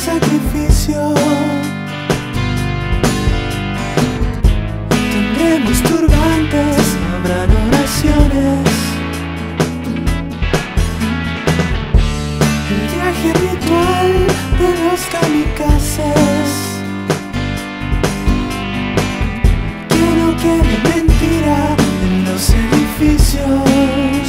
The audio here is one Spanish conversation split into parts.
sacrificio. Tendremos turbantes, habrán oraciones. El viaje ritual de los kamikazes, que no quede mentira en los edificios.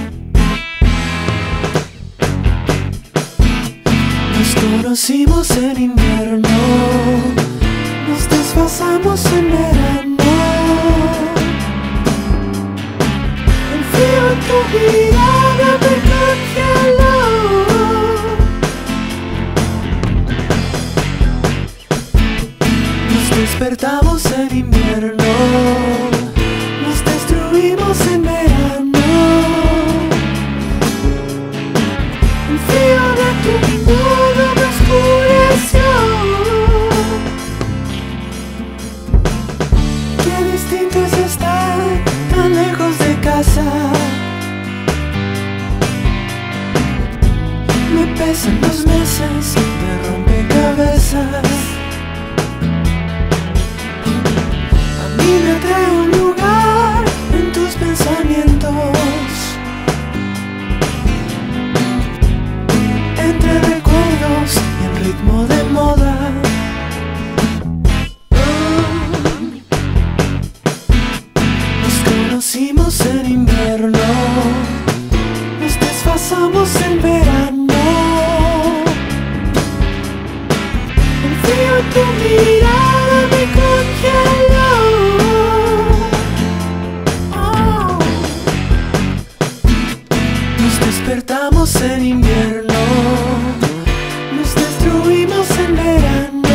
Nos conocimos en invierno, nos desfasamos en verano. El frío en tu mirada me congeló. Nos despertamos en invierno, nos destruimos en verano. El frío de tu modo me oscureció. Qué distinto es estar tan lejos de casa. Me pesan los meses de rompecabezas. A mí me atrae un lugar en tus pensamientos, entre recuerdos y el ritmo de moda. Nos conocimos en invierno, nos desfasamos en verano. El frío en tu mirada me congeló. Nos despertamos en invierno, nos destruimos en verano.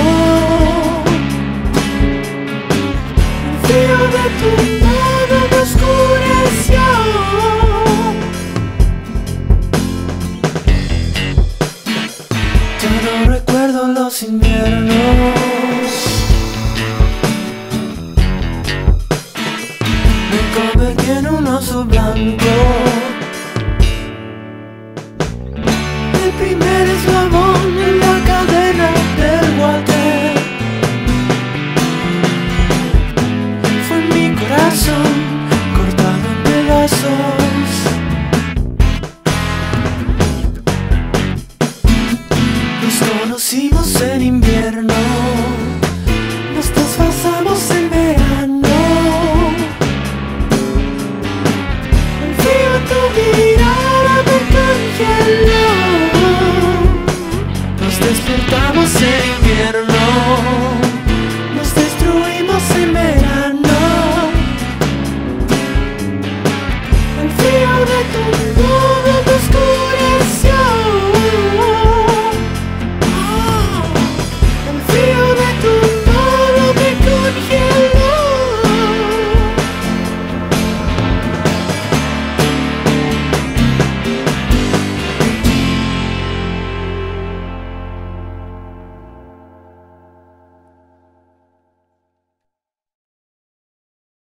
El frío de tu mano me oscureció. Ya no recuerdo los inviernos. Me convertí en un oso blanco. El primer eslabón en la cadena del water fue mi corazón cortado en pedazos. Nos conocimos en invierno,